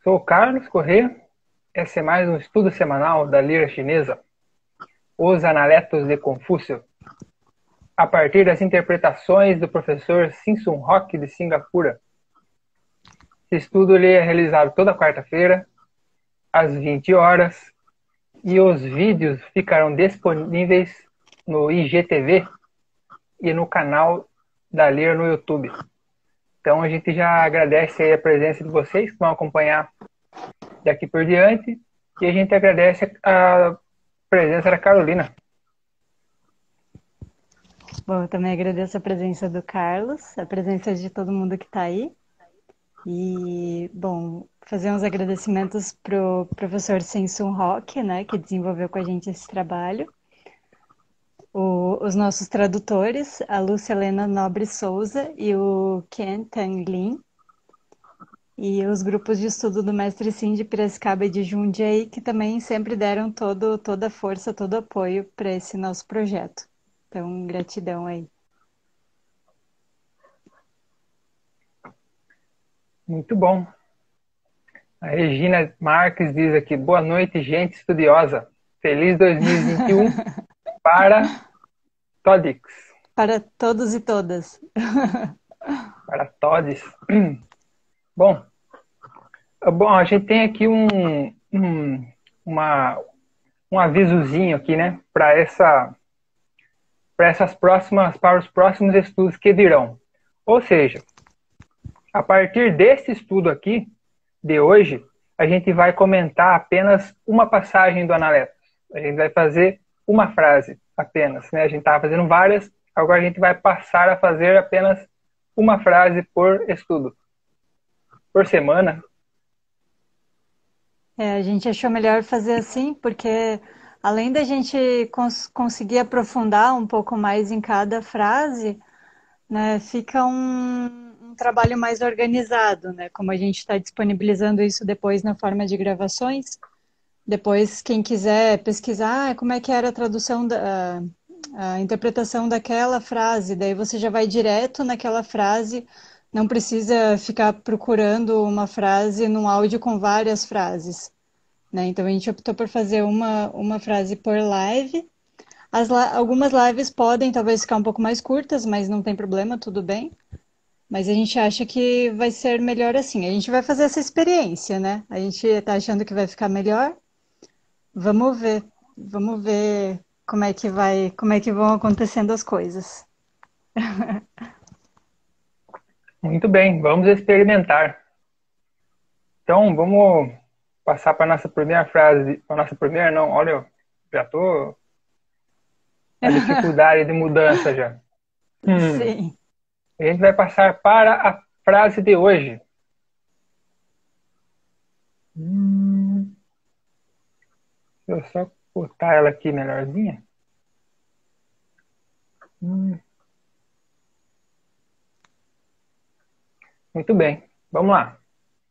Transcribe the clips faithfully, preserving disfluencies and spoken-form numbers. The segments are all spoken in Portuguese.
Sou o Carlos Corrêa. Esse é mais um estudo semanal da lira chinesa, Os Analetos de Confúcio, a partir das interpretações do professor Simsun Rock de Singapura. Esse estudo ele é realizado toda quarta-feira, às vinte horas, e os vídeos ficarão disponíveis no I G T V e no canal da Lira no YouTube. Então a gente já agradece aí a presença de vocês que vão acompanhar daqui por diante, e a gente agradece a presença da Carolina. Bom, eu também agradeço a presença do Carlos, a presença de todo mundo que está aí. E, bom, fazer uns agradecimentos para o professor Simsun Rock, né, que desenvolveu com a gente esse trabalho. O, os nossos tradutores, a Lúcia Helena Nobre Souza e o Ken Tang Lin. E os grupos de estudo do Mestre Sim de Piracicaba e de Jundiaí, que também sempre deram todo, toda a força, todo o apoio para esse nosso projeto. Então, gratidão aí. Muito bom. A Regina Marques diz aqui, boa noite, gente estudiosa. Feliz dois mil e vinte e um para Todix. Para todos e todas. Para todos. Bom, bom, a gente tem aqui um, um, uma, um avisozinho aqui, né, para essa, para essas próximas, para os próximos estudos que virão. Ou seja, a partir desse estudo aqui, de hoje, a gente vai comentar apenas uma passagem do Analetos. A gente vai fazer uma frase apenas, né? A gente estava fazendo várias, agora a gente vai passar a fazer apenas uma frase por estudo. Por semana. É, a gente achou melhor fazer assim, porque além da gente cons conseguir aprofundar um pouco mais em cada frase, né, fica um, um trabalho mais organizado, né? Como a gente está disponibilizando isso depois na forma de gravações, depois quem quiser pesquisar ah, como é que era a tradução, da, a, a interpretação daquela frase, daí você já vai direto naquela frase, não precisa ficar procurando uma frase num áudio com várias frases, né? Então a gente optou por fazer uma, uma frase por live. As, algumas lives podem talvez ficar um pouco mais curtas, mas não tem problema, tudo bem. Mas a gente acha que vai ser melhor assim. A gente vai fazer essa experiência, né? A gente está achando que vai ficar melhor. Vamos ver. Vamos ver como é que vai, como é que vão acontecendo as coisas. Muito bem, vamos experimentar. Então, vamos passar para a nossa primeira frase. Para a nossa primeira, não, olha, eu já estou... A dificuldade de mudança já. Hum. Sim. A gente vai passar para a frase de hoje. Hum. Deixa eu só botar ela aqui melhorzinha. Hum. Muito bem, vamos lá.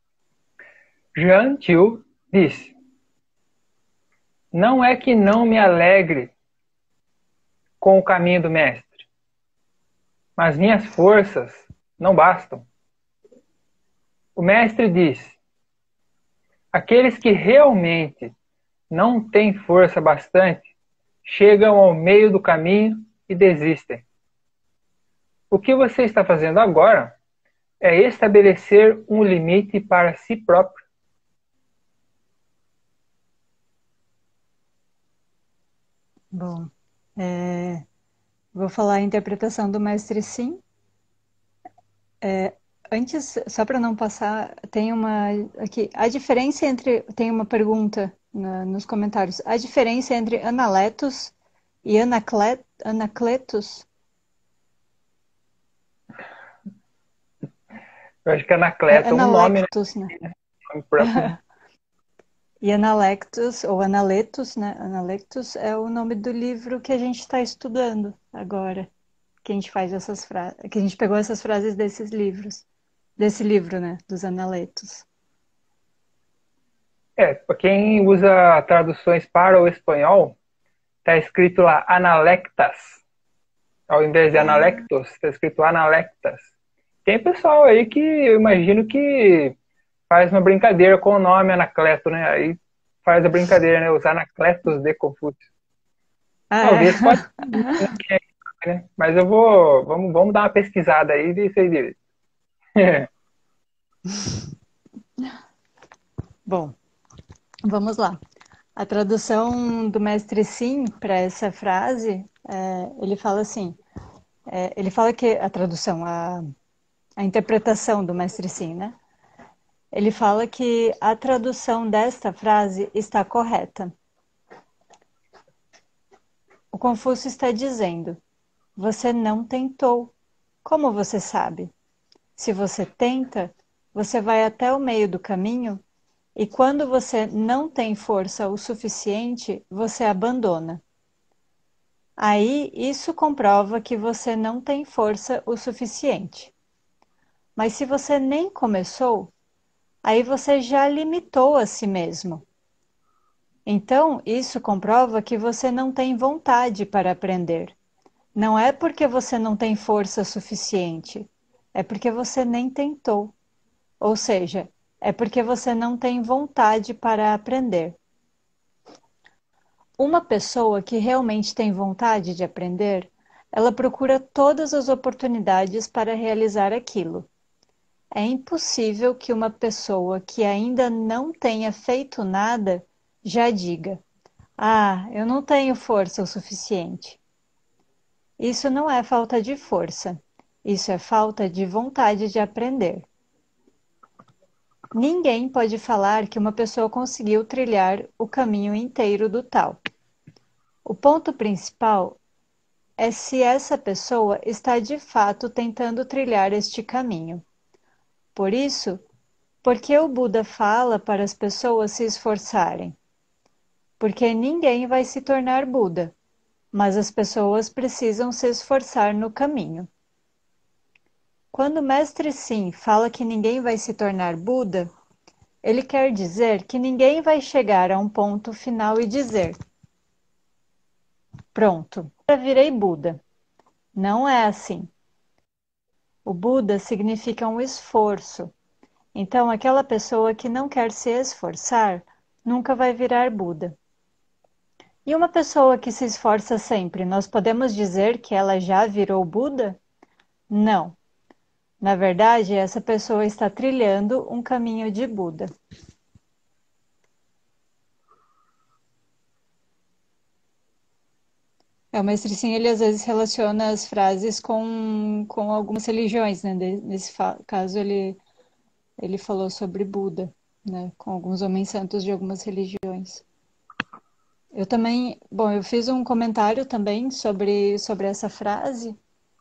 Jean Tiu disse: não é que não me alegre com o caminho do mestre, mas minhas forças não bastam. O mestre disse: aqueles que realmente não têm força bastante chegam ao meio do caminho e desistem. O que você está fazendo agora é estabelecer um limite para si próprio. Bom, é, vou falar a interpretação do mestre Sim. É, antes, só para não passar, tem uma aqui. A diferença entre. Tem uma pergunta na, nos comentários. A diferença entre Analetos e Anaclet, Anacletos? Eu acho que Anacleto é um nome, Analectos, né? né? Nome próprio. E Analectos, ou Analetos, né? Analectos é o nome do livro que a gente está estudando agora. Que a gente faz essas frases. Que a gente pegou essas frases desses livros. Desse livro, né? Dos Analetos. É, para quem usa traduções para o espanhol, está escrito lá analectas. Ao invés de analectos, está escrito analectas. Tem pessoal aí que eu imagino que faz uma brincadeira com o nome Anacleto, né? Aí faz a brincadeira, né? Os Anacletos de Confúcio. Ah, Talvez pode é. ser, né? Mas eu vou. Vamos, vamos dar uma pesquisada aí e vocês dizem. Bom, vamos lá. A tradução do mestre Sim para essa frase, é, ele fala assim, é, ele fala que a tradução, a, a interpretação do mestre Sim, né? Ele fala que a tradução desta frase está correta. O Confúcio está dizendo: você não tentou. Como você sabe? Se você tenta, você vai até o meio do caminho e quando você não tem força o suficiente, você abandona. Aí isso comprova que você não tem força o suficiente. Mas se você nem começou, aí você já limitou a si mesmo. Então, isso comprova que você não tem vontade para aprender. Não é porque você não tem força suficiente, é porque você nem tentou. Ou seja, é porque você não tem vontade para aprender. Uma pessoa que realmente tem vontade de aprender, ela procura todas as oportunidades para realizar aquilo. É impossível que uma pessoa que ainda não tenha feito nada já diga: ah, eu não tenho força o suficiente. Isso não é falta de força, isso é falta de vontade de aprender. Ninguém pode falar que uma pessoa conseguiu trilhar o caminho inteiro do tal. O ponto principal é se essa pessoa está de fato tentando trilhar este caminho. Por isso, por que o Buda fala para as pessoas se esforçarem? Porque ninguém vai se tornar Buda, mas as pessoas precisam se esforçar no caminho. Quando o Mestre Sim fala que ninguém vai se tornar Buda, ele quer dizer que ninguém vai chegar a um ponto final e dizer: pronto, já virei Buda. Não é assim. O Buda significa um esforço. Então, aquela pessoa que não quer se esforçar nunca vai virar Buda. E uma pessoa que se esforça sempre, nós podemos dizer que ela já virou Buda? Não. Na verdade, essa pessoa está trilhando um caminho de Buda. É, o mestre Sim, ele às vezes relaciona as frases com, com algumas religiões, né? Nesse caso, ele, ele falou sobre Buda, né? Com alguns homens santos de algumas religiões. Eu também, bom, eu fiz um comentário também sobre, sobre essa frase.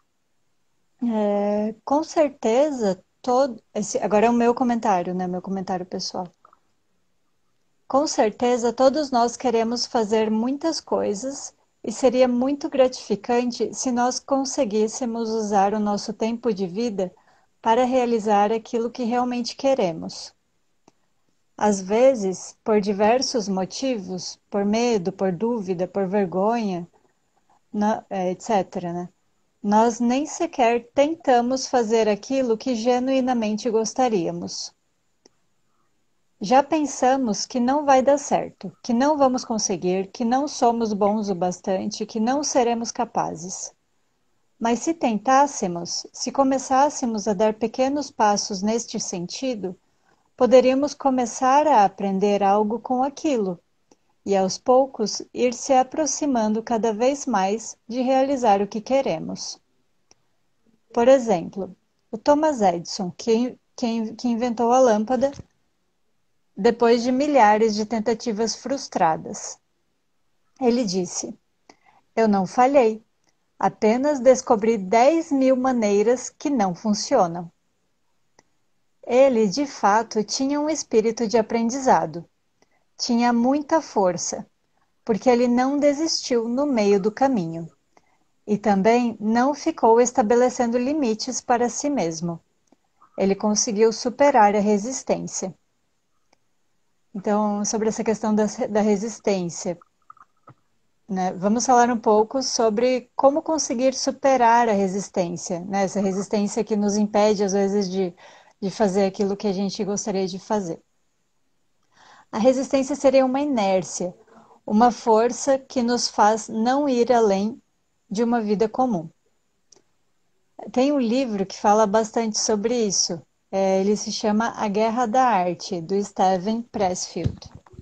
É, com certeza, todo, esse, agora é o meu comentário, né? Meu comentário pessoal. Com certeza, todos nós queremos fazer muitas coisas e seria muito gratificante se nós conseguíssemos usar o nosso tempo de vida para realizar aquilo que realmente queremos. Às vezes, por diversos motivos, por medo, por dúvida, por vergonha, etcétera, né? Nós nem sequer tentamos fazer aquilo que genuinamente gostaríamos. Já pensamos que não vai dar certo, que não vamos conseguir, que não somos bons o bastante, que não seremos capazes. Mas se tentássemos, se começássemos a dar pequenos passos neste sentido, poderíamos começar a aprender algo com aquilo e, aos poucos, ir se aproximando cada vez mais de realizar o que queremos. Por exemplo, o Thomas Edison, que, que, que inventou a lâmpada, depois de milhares de tentativas frustradas. Ele disse: eu não falhei, apenas descobri dez mil maneiras que não funcionam. Ele, de fato, tinha um espírito de aprendizado. Tinha muita força, porque ele não desistiu no meio do caminho. E também não ficou estabelecendo limites para si mesmo. Ele conseguiu superar a resistência. Então, sobre essa questão da, da resistência, né? Vamos falar um pouco sobre como conseguir superar a resistência, né? Essa resistência que nos impede, às vezes, de, de fazer aquilo que a gente gostaria de fazer. A resistência seria uma inércia, uma força que nos faz não ir além de uma vida comum. Tem um livro que fala bastante sobre isso. É, ele se chama A Guerra da Arte, do Steven Pressfield.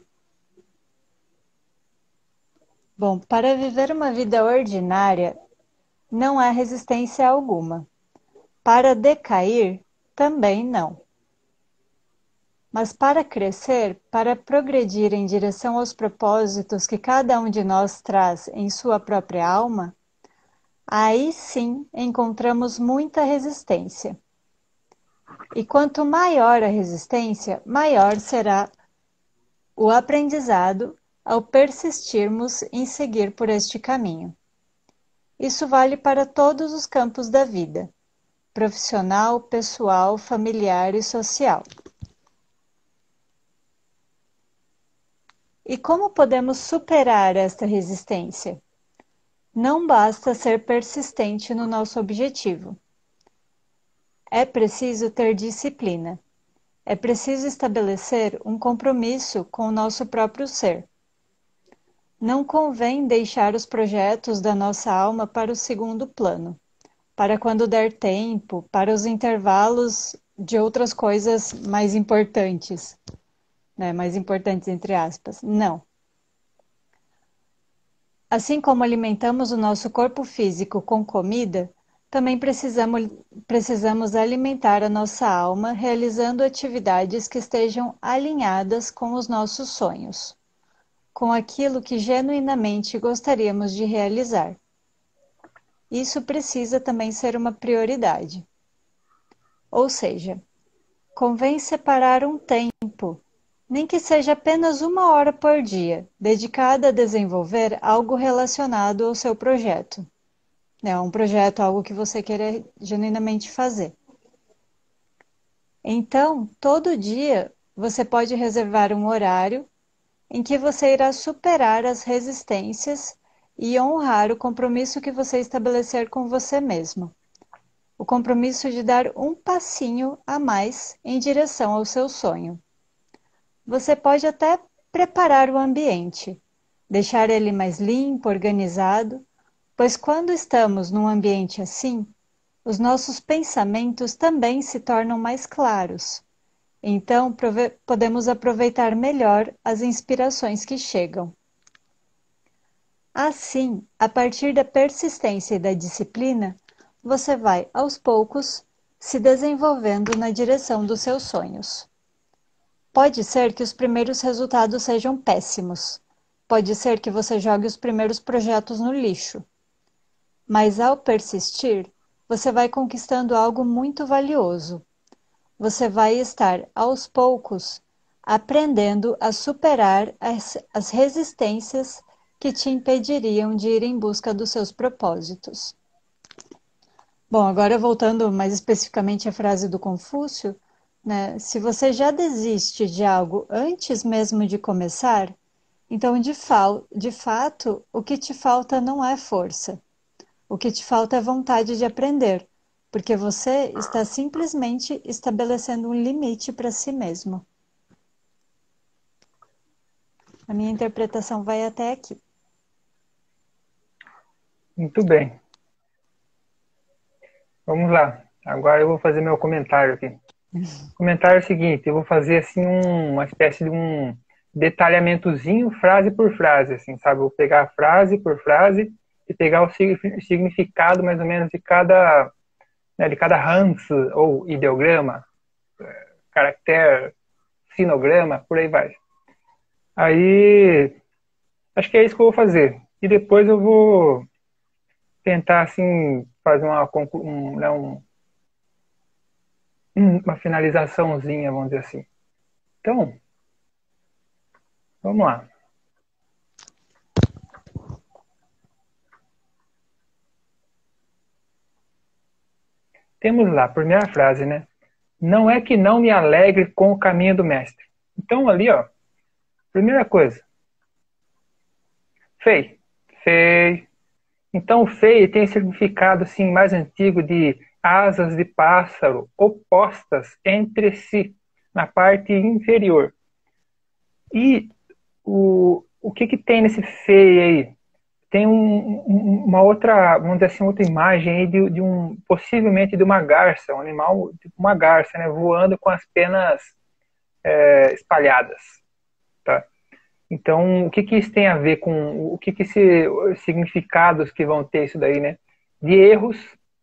Bom, para viver uma vida ordinária, não há resistência alguma. Para decair, também não. Mas para crescer, para progredir em direção aos propósitos que cada um de nós traz em sua própria alma, aí sim encontramos muita resistência. E quanto maior a resistência, maior será o aprendizado ao persistirmos em seguir por este caminho. Isso vale para todos os campos da vida, profissional, pessoal, familiar e social. E como podemos superar esta resistência? Não basta ser persistente no nosso objetivo. É preciso ter disciplina. É preciso estabelecer um compromisso com o nosso próprio ser. Não convém deixar os projetos da nossa alma para o segundo plano, para quando der tempo, para os intervalos de outras coisas mais importantes. Né, mais importantes entre aspas. Não. Assim como alimentamos o nosso corpo físico com comida, também precisamos, precisamos alimentar a nossa alma realizando atividades que estejam alinhadas com os nossos sonhos, com aquilo que genuinamente gostaríamos de realizar. Isso precisa também ser uma prioridade. Ou seja, convém separar um tempo, nem que seja apenas uma hora por dia, dedicada a desenvolver algo relacionado ao seu projeto. É um projeto, algo que você queira genuinamente fazer. Então, todo dia, você pode reservar um horário em que você irá superar as resistências e honrar o compromisso que você estabelecer com você mesmo. O compromisso de dar um passinho a mais em direção ao seu sonho. Você pode até preparar o ambiente, deixar ele mais limpo, organizado, pois quando estamos num ambiente assim, os nossos pensamentos também se tornam mais claros. Então, podemos aproveitar melhor as inspirações que chegam. Assim, a partir da persistência e da disciplina, você vai, aos poucos, se desenvolvendo na direção dos seus sonhos. Pode ser que os primeiros resultados sejam péssimos. Pode ser que você jogue os primeiros projetos no lixo. Mas ao persistir, você vai conquistando algo muito valioso. Você vai estar, aos poucos, aprendendo a superar as, as resistências que te impediriam de ir em busca dos seus propósitos. Bom, agora voltando mais especificamente à frase do Confúcio, né? Se você já desiste de algo antes mesmo de começar, então de, de fato o que te falta não é força. O que te falta é vontade de aprender, porque você está simplesmente estabelecendo um limite para si mesmo. A minha interpretação vai até aqui. Muito bem. Vamos lá. Agora eu vou fazer meu comentário aqui. O comentário é o seguinte, eu vou fazer assim um, uma espécie de um detalhamentozinho, frase por frase, assim, sabe? Eu vou pegar frase por frase e pegar o significado mais ou menos de cada, né, de cada Hans ou ideograma, caractere, sinograma, por aí vai. Aí, acho que é isso que eu vou fazer. E depois eu vou tentar, assim, fazer uma, um, né, um, uma finalizaçãozinha, vamos dizer assim. Então, vamos lá. Temos lá, a primeira frase, né? Não é que não me alegre com o caminho do mestre. Então, ali, ó, primeira coisa. Fei. Fei. Então, o fei tem significado, assim, mais antigo de asas de pássaro opostas entre si, na parte inferior. E o, o que que tem nesse feio aí? Tem um, um, uma outra, vamos dizer assim, outra imagem aí de, de um, possivelmente de uma garça, um animal, tipo uma garça, né, voando com as penas é, espalhadas, tá? Então, o que que isso tem a ver com, o que que esse, os significados que vão ter isso daí, né? De erros,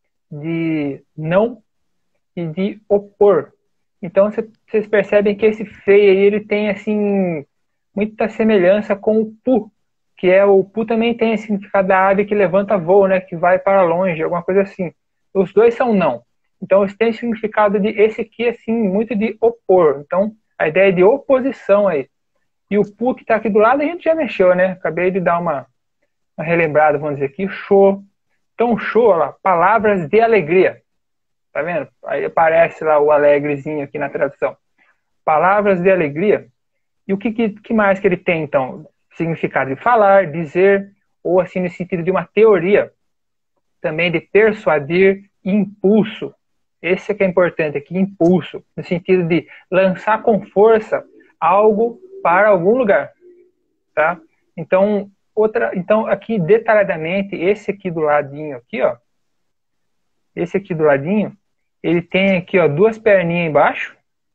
de não e de opor. Então, vocês percebem que esse feio aí, ele tem, assim, muita semelhança com o pu, que é o pu também tem esse significado da ave que levanta voo, né, que vai para longe, alguma coisa assim. Os dois são não. Então, eles têm significado de, esse aqui, assim, muito de opor. Então, a ideia é de oposição aí. E o pu que está aqui do lado, a gente já mexeu, né? Acabei de dar uma, uma relembrada, vamos dizer aqui, show. Então, show, olha lá, palavras de alegria. Tá vendo? Aí aparece lá o alegrezinho aqui na tradução. Palavras de alegria. E o que, que, que mais que ele tem, então? Significado de falar, dizer, ou assim no sentido de uma teoria. Também de persuadir, impulso. Esse é que é importante aqui, impulso. No sentido de lançar com força algo para algum lugar. Tá? Então, outra, então, aqui detalhadamente, esse aqui do ladinho aqui, ó. Esse aqui do ladinho, ele tem aqui, ó, duas perninhas embaixo,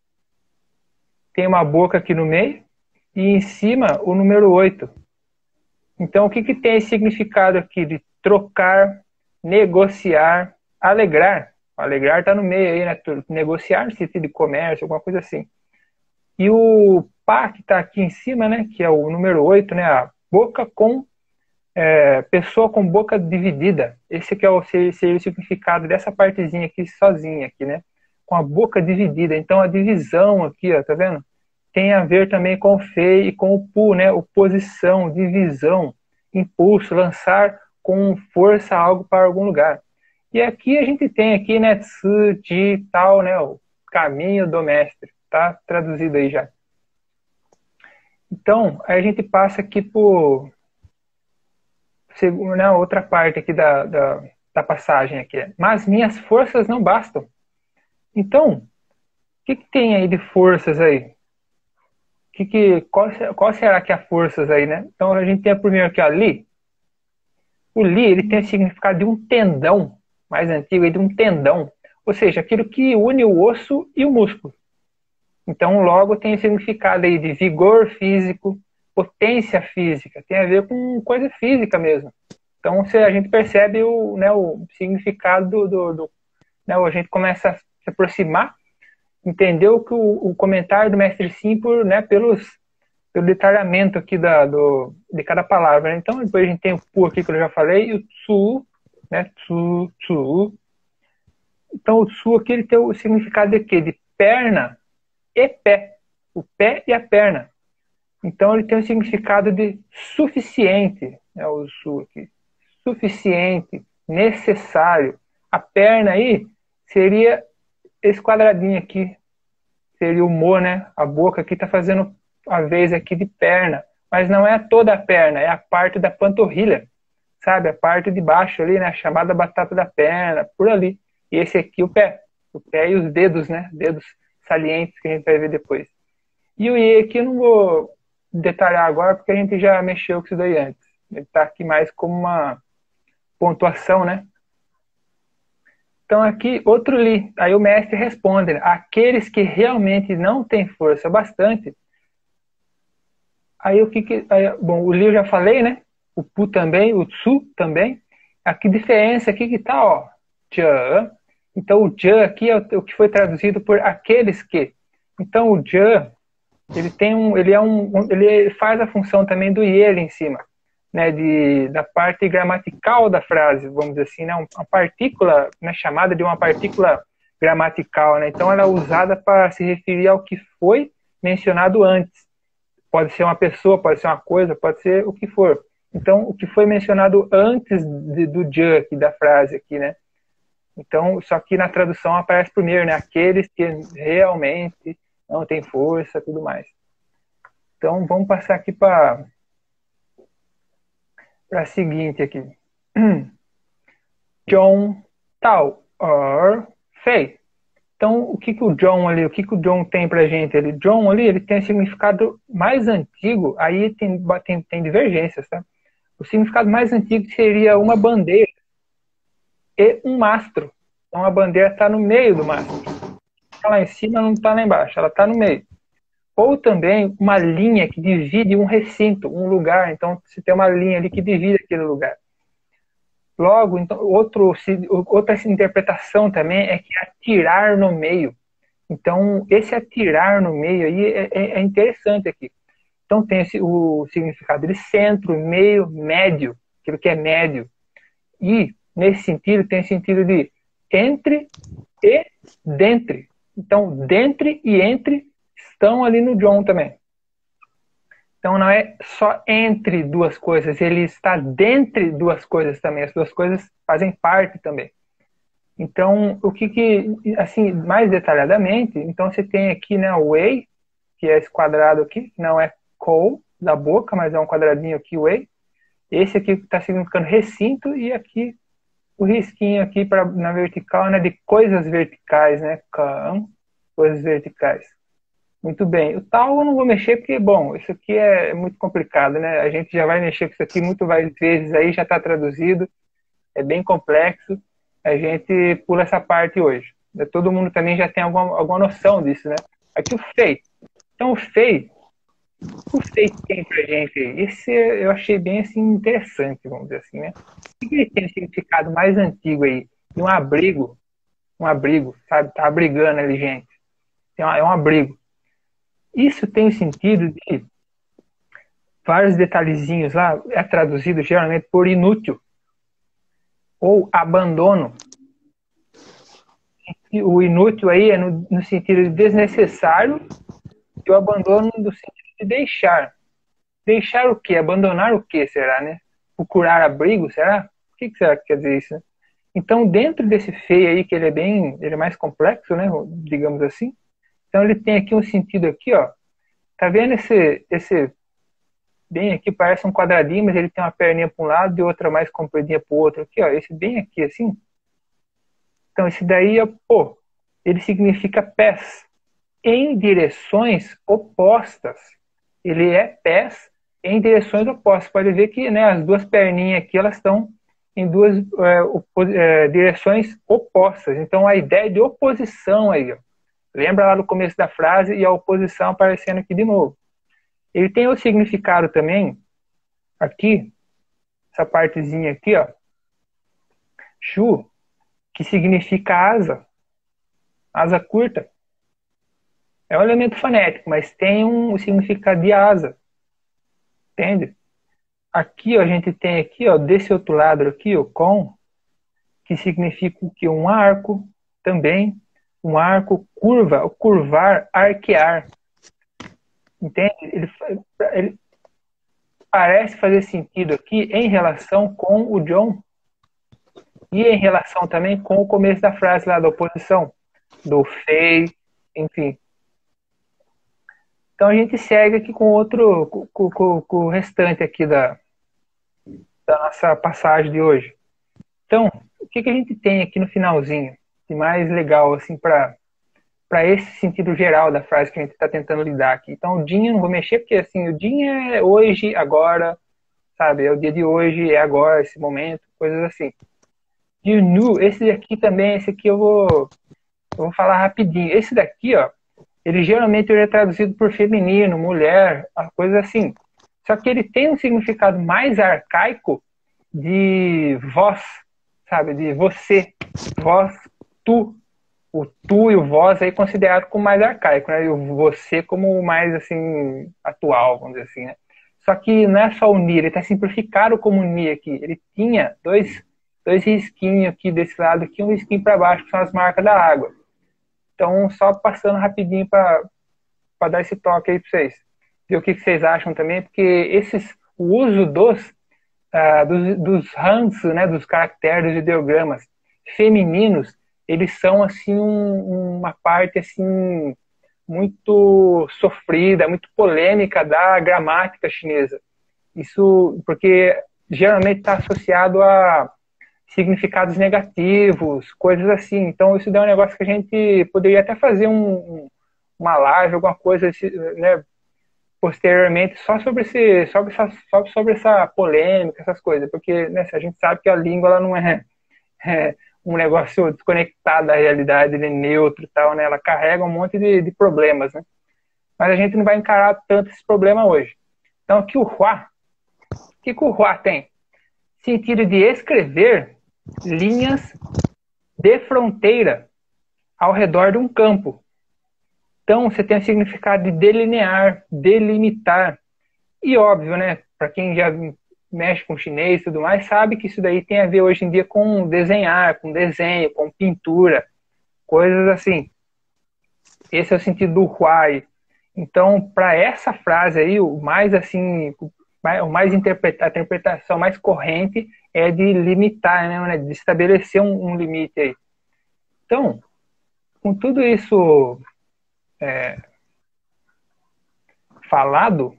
tem uma boca aqui no meio, e em cima o número oito. Então, o que, que tem esse significado aqui de trocar, negociar, alegrar? Alegrar está no meio aí, né? Negociar no sentido de comércio, alguma coisa assim. E o pá, que está aqui em cima, né? Que é o número oito, né? A boca com... É, pessoa com boca dividida. Esse que é o, seria o significado dessa partezinha aqui, sozinha aqui, né? Com a boca dividida. Então, a divisão aqui, ó, tá vendo? Tem a ver também com o fei e com o pu, né? Oposição, divisão, impulso, lançar com força algo para algum lugar. E aqui a gente tem aqui, né? Tsu, ti, tal, né? O caminho do mestre. Tá traduzido aí já. Então, aí a gente passa aqui por... Segunda, outra parte aqui da, da, da passagem aqui. Mas minhas forças não bastam. Então, o que, que tem aí de forças aí? Que que, qual, qual será que é forças aí, né? Então, a gente tem primeiro aqui, ó, li. O li, ele tem o significado de um tendão, mais antigo, de um tendão. Ou seja, aquilo que une o osso e o músculo. Então, logo tem o significado aí de vigor físico, potência física, tem a ver com coisa física mesmo. Então, se a gente percebe o, né, o significado do... do, do né, a gente começa a se aproximar, entendeu que o, o comentário do Mestre Sim por, né, pelos, pelo detalhamento aqui da, do, de cada palavra. Né? Então, depois a gente tem o pu aqui que eu já falei, e o tsu, né, tsu, tsu. Então, o tsu aqui ele tem o significado de quê? De perna e pé. O pé e a perna. Então, ele tem o significado de suficiente, né, o su aqui, suficiente, necessário. A perna aí seria esse quadradinho aqui, seria o mo, né? A boca aqui está fazendo a vez aqui de perna, mas não é toda a perna, é a parte da panturrilha, sabe? A parte de baixo ali, né? A chamada batata da perna, por ali. E esse aqui o pé, o pé e os dedos, né? Dedos salientes que a gente vai ver depois. E o i aqui eu não vou detalhar agora, porque a gente já mexeu com isso daí antes. Ele está aqui mais como uma pontuação, né? Então aqui, outro li. Aí o mestre responde, né? Aqueles que realmente não têm força bastante. Aí o que que... Aí, bom, o li eu já falei, né? O pu também, o tsu também. Aqui diferença aqui que tá, ó. Tchan. Então o tchan aqui é o que foi traduzido por aqueles que. Então o tchan, ele tem um, ele é um, ele faz a função também do i ali em cima, né, de, da parte gramatical da frase, vamos dizer assim, né, uma partícula, né, chamada de uma partícula gramatical, né, então ela é usada para se referir ao que foi mencionado antes. Pode ser uma pessoa, pode ser uma coisa, pode ser o que for. Então, o que foi mencionado antes de, do já aqui, da frase aqui, né. Então, só que na tradução aparece primeiro, né, aqueles que realmente não tem força, tudo mais. Então, vamos passar aqui para a seguinte aqui. John Tal. or fei. Então, o que, que o John ali, o que, que o John tem pra gente? Ele, John ali, ele tem um significado mais antigo, aí tem, tem, tem divergências, tá? O significado mais antigo seria uma bandeira e um mastro. Então, a bandeira está no meio do mastro. Está lá em cima, não está lá embaixo, ela está no meio. Ou também uma linha que divide um recinto, um lugar. Então, se tem uma linha ali que divide aquele lugar. Logo, então, outro, outra interpretação também é que atirar no meio. Então, esse atirar no meio aí é, é interessante aqui. Então, tem esse, o significado de centro, meio, médio, aquilo que é médio. E, nesse sentido, tem o sentido de entre e dentre. Então, dentre e entre estão ali no John também. Então, não é só entre duas coisas, ele está dentre duas coisas também. As duas coisas fazem parte também. Então, o que que, assim, mais detalhadamente, então você tem aqui, né, o way, que é esse quadrado aqui, não é coal, da boca, mas é um quadradinho aqui, way. Esse aqui está significando recinto, e aqui o risquinho aqui pra, na vertical, né, de coisas verticais, né, can, coisas verticais. Muito bem. O tal eu não vou mexer porque, bom, isso aqui é muito complicado, né? A gente já vai mexer com isso aqui muito várias vezes, aí já está traduzido, é bem complexo. A gente pula essa parte hoje. Todo mundo também já tem alguma, alguma noção disso, né? Aqui o fei. Então, o fei, o fei tem pra gente, esse eu achei bem assim, interessante, vamos dizer assim, né? O que ele tem um significado mais antigo aí? De um abrigo, um abrigo, sabe? Tá abrigando ali, gente. É um abrigo. Isso tem o sentido de vários detalhezinhos lá, é traduzido geralmente por inútil ou abandono. O inútil aí é no, no sentido de desnecessário, e o abandono no sentido de deixar. Deixar o quê? Abandonar o quê, será, né? Procurar abrigo, será? O que será que quer dizer isso, né? Então, dentro desse fei aí, que ele é bem, ele é mais complexo, né, digamos assim, então ele tem aqui um sentido aqui, ó. Tá vendo esse, esse bem aqui, parece um quadradinho, mas ele tem uma perninha para um lado e outra mais compridinha para o outro aqui, ó. Esse bem aqui, assim. Então, esse daí, ó, pô, ele significa pés em direções opostas. Ele é pés em direções opostas. Pode ver que, né, as duas perninhas aqui, elas estão em duas é, opo é, direções opostas. Então, a ideia de oposição aí, ó. Lembra lá do começo da frase e a oposição aparecendo aqui de novo. Ele tem o significado também, aqui, essa partezinha aqui, ó, shu, que significa asa, asa curta. É um elemento fonético, mas tem um significado de asa, entende? Aqui, ó, a gente tem aqui, ó, desse outro lado aqui, o com, que significa o que? Um arco, também, um arco, curva, curvar, arquear. Entende? Ele, ele parece fazer sentido aqui em relação com o John e em relação também com o começo da frase lá da oposição, do fei, enfim. Então a gente segue aqui com outro, com, com, com o restante aqui da, da nossa passagem de hoje. Então, o que, que a gente tem aqui no finalzinho de mais legal assim para para esse sentido geral da frase que a gente está tentando lidar aqui. Então, o dia eu não vou mexer, porque assim, o dia é hoje, agora, sabe? É o dia de hoje, é agora, esse momento, coisas assim. E o nu, esse aqui também, esse aqui eu vou, eu vou falar rapidinho. Esse daqui, ó, ele geralmente ele é traduzido por feminino, mulher, coisa assim. Só que ele tem um significado mais arcaico de voz, sabe? De você, vós, tu. O tu e o vós aí considerado como mais arcaico, né? E o você como mais, assim, atual, vamos dizer assim, né? Só que não é só o ni, ele está simplificado como ni aqui. Ele tinha dois, dois risquinhos aqui desse lado aqui, um risquinho para baixo, que são as marcas da água. Então, só passando rapidinho para dar esse toque aí para vocês. Ver o que vocês acham também, porque esses, o uso dos, uh, dos, dos hans, né, dos caracteres, dos ideogramas femininos, eles são assim um, uma parte assim muito sofrida, muito polêmica da gramática chinesa. Isso porque geralmente está associado a, significados negativos, coisas assim. Então, isso daí é um negócio que a gente poderia até fazer um, um- uma live, alguma coisa, esse, né, posteriormente, só sobre, esse, sobre, essa, só sobre essa polêmica, essas coisas, porque né, a gente sabe que a língua ela não é, é um negócio desconectado da realidade, ele é neutro e tal, né? Ela carrega um monte de, de problemas, né? Mas a gente não vai encarar tanto esse problema hoje. Então, aqui o Hua, o que, que o Hua tem? Sentido de escrever linhas de fronteira ao redor de um campo. Então, você tem o significado de delinear, delimitar. E óbvio, né? Para quem já mexe com chinês e tudo mais, sabe que isso daí tem a ver hoje em dia com desenhar, com desenho, com pintura, coisas assim. Esse é o sentido do Huai. Então, para essa frase aí, o mais assim, o mais interpreta, a interpretação mais corrente é de limitar, né? De estabelecer um, um limite aí. Então, com tudo isso é, falado,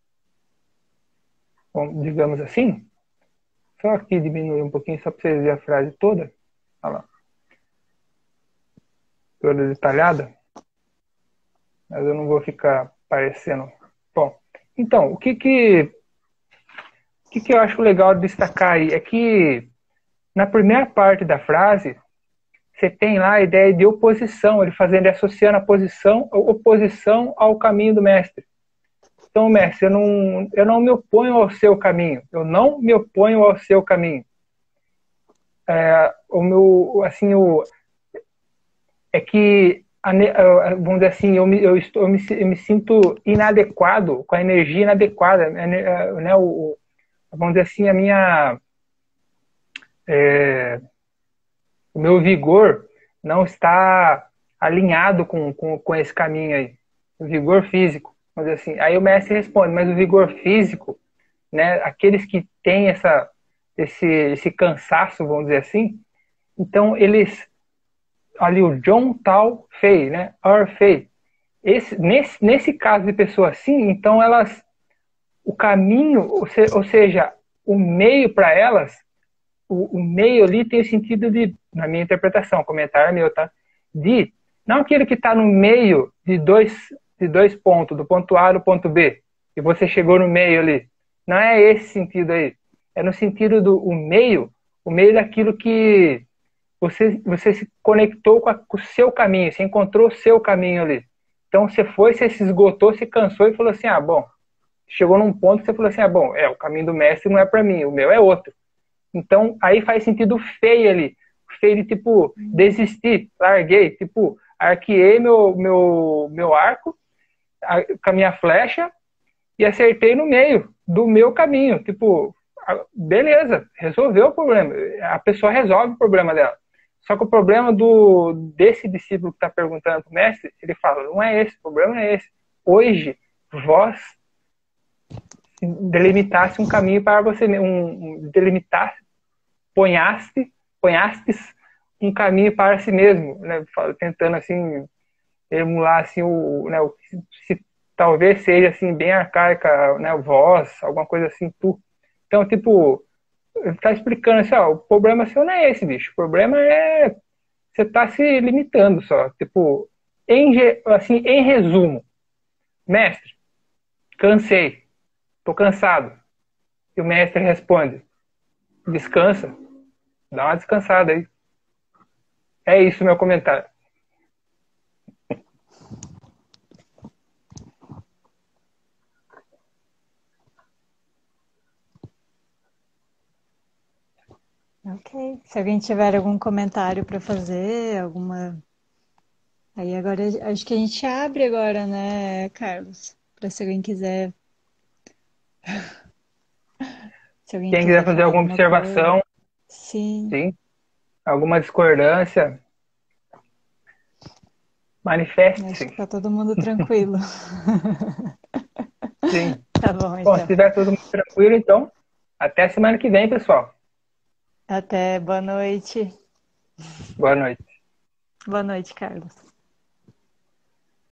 digamos assim, só aqui diminuir um pouquinho só para vocês verem a frase toda. Olha lá. Toda detalhada. Mas eu não vou ficar parecendo. Bom, então, o que que, o que que eu acho legal de destacar aí é que na primeira parte da frase você tem lá a ideia de oposição, ele fazendo, associando a posição, a oposição ao caminho do mestre. Então, mestre, eu não, eu não me oponho ao seu caminho, eu não me oponho ao seu caminho. É, o meu, assim, o, é que, vamos dizer assim, eu me, eu estou, eu me, eu me sinto inadequado, com a energia inadequada, né, o, vamos dizer assim, a minha, é, o meu vigor não está alinhado com, com, com esse caminho aí, o vigor físico, vamos dizer assim. Aí o mestre responde, mas o vigor físico, né, aqueles que têm essa, esse, esse cansaço, vamos dizer assim, então eles ali o John Tao Fei, né? Or Fei. Esse, nesse, nesse caso de pessoa assim, então elas, o caminho, ou, se, ou seja, o meio para elas, o, o meio ali tem o sentido de, na minha interpretação, comentário meu, tá? De, não aquele que está no meio de dois, de dois pontos, do ponto A e do ponto B, e você chegou no meio ali. Não é esse sentido aí. É no sentido do o meio, o meio daquilo que Você, você se conectou com, a, com o seu caminho, você encontrou o seu caminho ali. Então você foi, você se esgotou, se cansou e falou assim, ah, bom, chegou num ponto que você falou assim, ah, bom, é, o caminho do mestre não é para mim, o meu é outro. Então aí faz sentido feio ali, feio de tipo, desistir, larguei, tipo, arqueei meu, meu, meu arco com a minha flecha e acertei no meio do meu caminho, tipo, beleza, resolveu o problema, a pessoa resolve o problema dela. Só que o problema do, desse discípulo que está perguntando para o mestre, ele fala, não é esse, o problema é esse. Hoje, vós delimitasse um caminho para você, um, um, delimitasse, ponhaste, ponhastes um caminho para si mesmo, né? Tentando assim, emular assim, o, né, o se, talvez seja assim, bem arcaica, né, vós, alguma coisa assim, tu. Então, tipo, tá explicando assim, ó, o problema seu não é esse, bicho. O problema é você tá se limitando só. Tipo, em, assim, em resumo, mestre, cansei, tô cansado. E o mestre responde, descansa, dá uma descansada aí. É isso meu comentário. Ok. Se alguém tiver algum comentário para fazer, alguma. Aí agora acho que a gente abre agora, né, Carlos? Para se alguém quiser. Se alguém Quem quiser quiser fazer falar alguma alguma coisa. observação, Sim. sim, alguma discordância, Acho que manifeste-se. tá todo mundo tranquilo. Sim. Tá bom, Bom, se então. estiver todo mundo tranquilo, então, até semana que vem, pessoal. Até boa noite. Boa noite. Boa noite, Carlos.